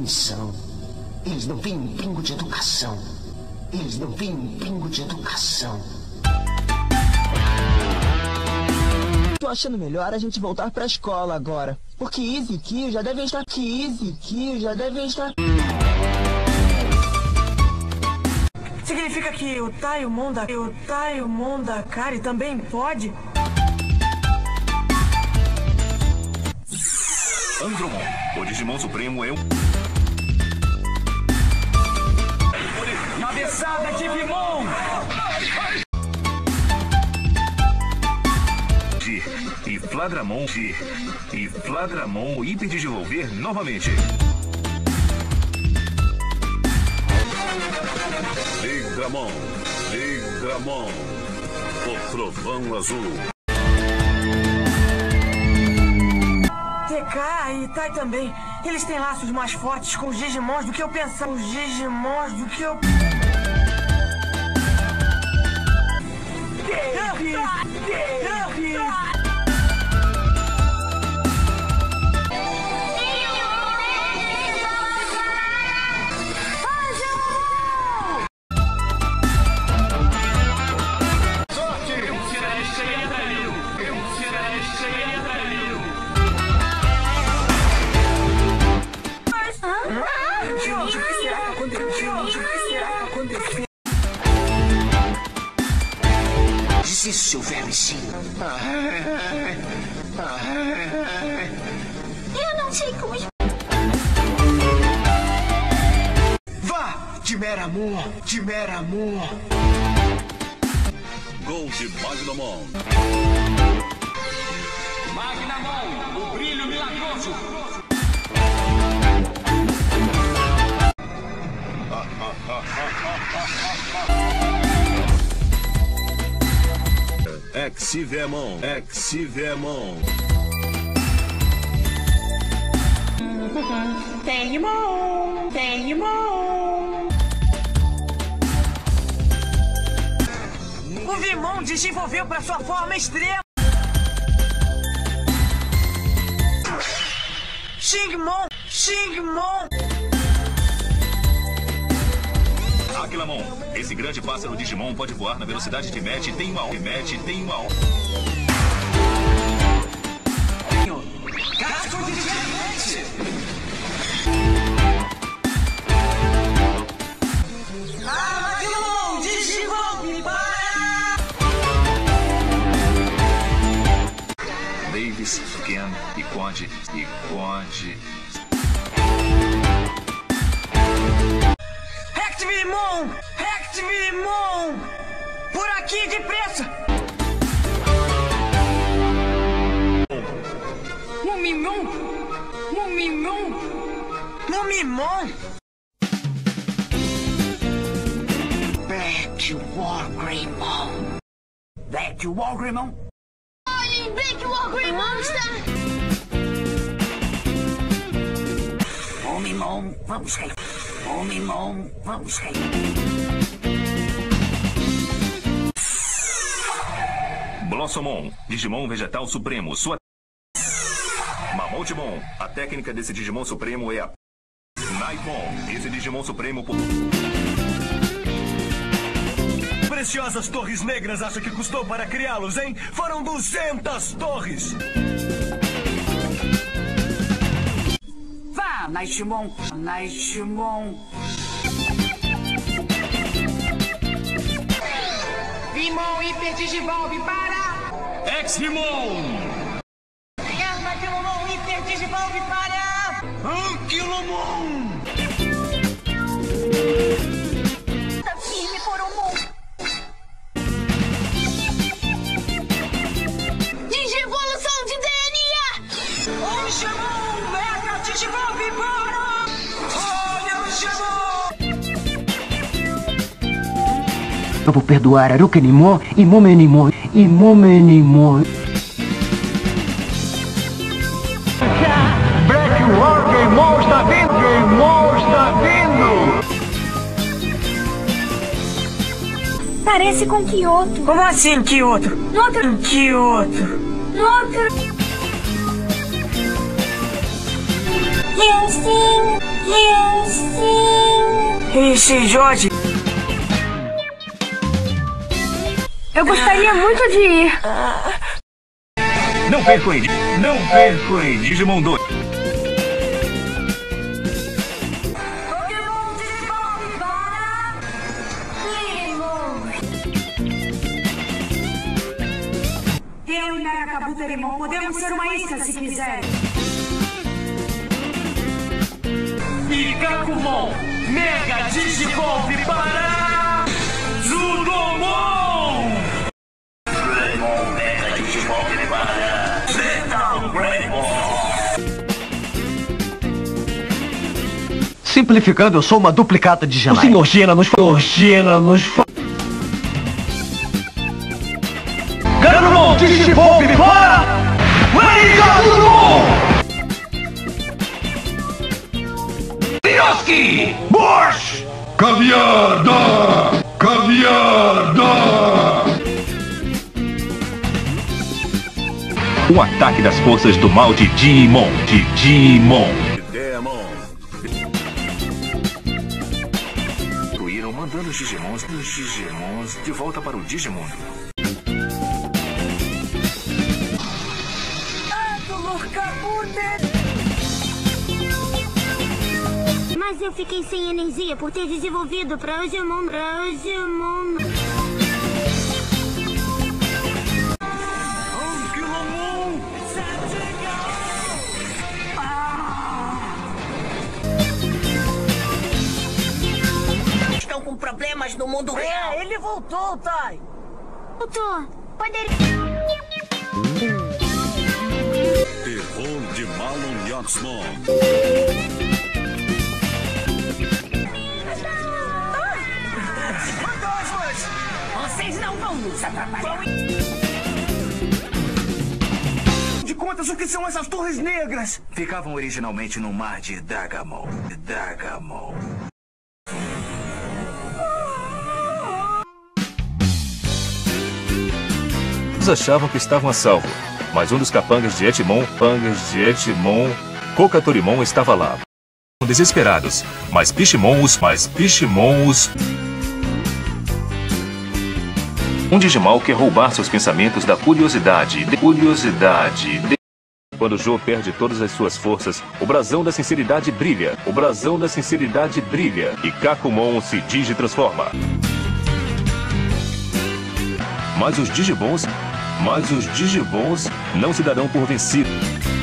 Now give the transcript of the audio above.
missão. Eles não veem um pingo de educação. Eles não veem um pingo de educação. Tô achando melhor a gente voltar pra escola agora. Porque Izzy e Kyo já devem estar... Significa que o Taimon da Kari também pode? Andromon, o Digimon Supremo é um... Cabeçada de Vimon! E Fladramon hiperdesenvolver novamente. Ligdramon, o trovão azul. TK e Tai também. Eles têm laços mais fortes com os Digimons do que eu pensava. Desiste, seu velho sim. Eu não sei como... Vá, de Meramon. Gol de Magnamon. Magnamon, o brilho milagroso! Exivemon. Tenimon! O Vimon desenvolveu para sua forma extrema! Xingmon! Aquilamon, esse grande pássaro Digimon pode voar na velocidade de Met tem uma Casco de gigante! Aquilamon, Digigolpe para! Davis, Ken e Quad. Hectvimon! Por aqui, depressa! Mumimon! Black Wargreymon! Olhem, Black Wargreymon está... Mumimon, vamos cair! Blossomon, Digimon Vegetal Supremo, sua... Mamoutimon, a técnica desse Digimon Supremo é a... Nightmon, esse Digimon Supremo... Preciosas torres negras, acha que custou para criá-los, hein? Foram 200 torres! Vá, Nightmon! Vimon hiperdigivolve para... Eximon! Armadilomon hiperdigivolve para... Anquilomon! Tá firme, Coromon. Digivolução de DNA! Oxamon, mega digivolve para... Olha o Xamon! Eu vou perdoar Arukenimon e Momenimon. Black Wargreymon está vindo! Parece com Kyoto. Como assim, Kyoto? No outro... E assim... Ixi, Jorge. Eu gostaria muito de ir. Não percam em Digimon 2. Eu e Narakabuterimon podemos ser uma isca se quiser. E Kakumon, Mega Digivolve para Zudomon! Greymon, Mega Digivolve para Metal Greymon. Simplificando, eu sou uma duplicata de Janai. O Sr. Gena nos Garurumon, Digivolve para Garurumon! Miroski! Bosch! Caviarda! Um ataque das forças do mal de Digimon. Fluíram mandando os Digimons de volta para o Digimundo. Mas eu fiquei sem energia por ter desenvolvido pra Digimon. Estão com problemas no mundo real. Ele voltou, Tai. Voltou. Poderia... Terror de Malon Yatsmon. Vocês não vão nos atrapalhar. De contas, o que são essas torres negras? Ficavam originalmente no mar de Dagamon. Eles achavam que estavam a salvo, mas um dos capangas de Etimon, Kokatorimon estava lá. Desesperados, mas Pichimon os... Um Digimal quer roubar seus pensamentos da curiosidade. Quando Jo perde todas as suas forças, o brasão da sinceridade brilha. E Kakumon se digitransforma. Mas os Digibons não se darão por vencidos.